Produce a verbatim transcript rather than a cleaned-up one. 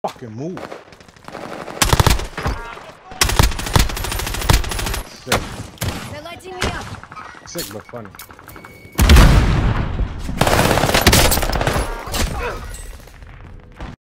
fucking move. Sick. They're lighting me up. Sick but funny.